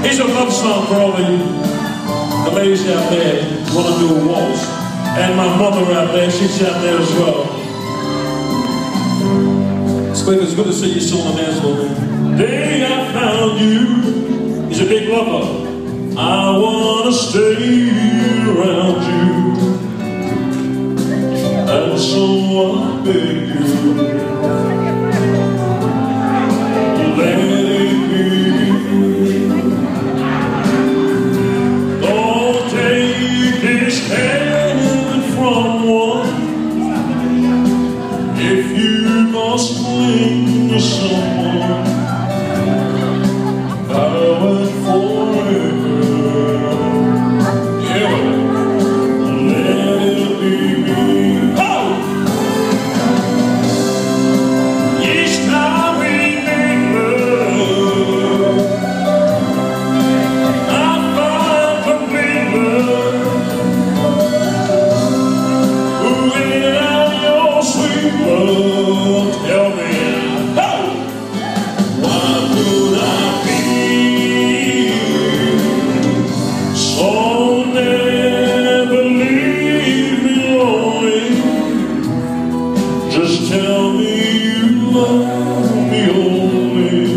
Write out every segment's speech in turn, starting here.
Here's a love song for all the ladies out there who want to do a waltz. And my mother out there, she's out there as well. Squick, it's good to see you still on the dance floor. The day I found you, he's a big lover. I want to stay around you. And so I beg you, let it be. Don't take his hand from one. If you must cling to someone, now and forever, yeah, let it be me. Oh! Each time we make love, I find complete love. Without your sweet love, tell me, oh! Why would I be so never leave me lonely? Just tell me you love me only,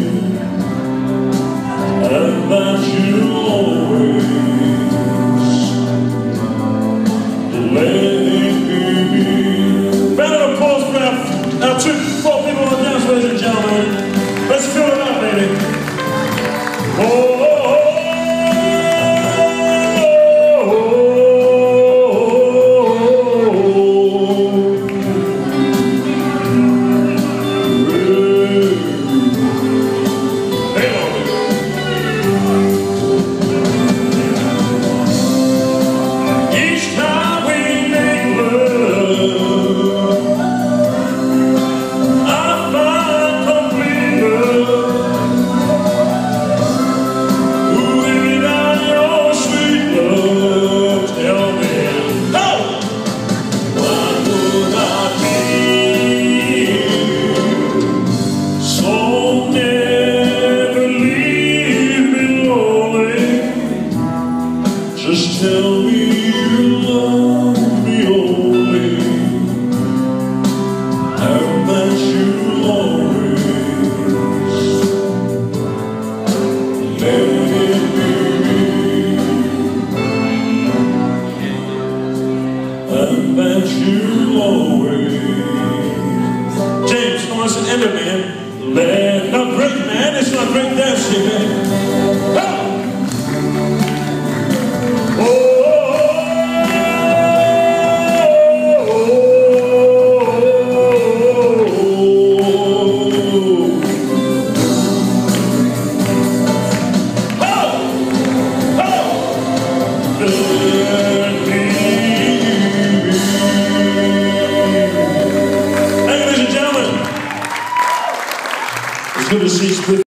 and that you always let it be me. Round of applause for our 4 people on the dance, ladies and gentlemen. Let's fill it up, baby. Oh. Just tell me you love me only, and that you always let it be me, and that you always. James, come on, it's an end of man. Not great, man. It's not great dancing, man. Oh! Good to see you.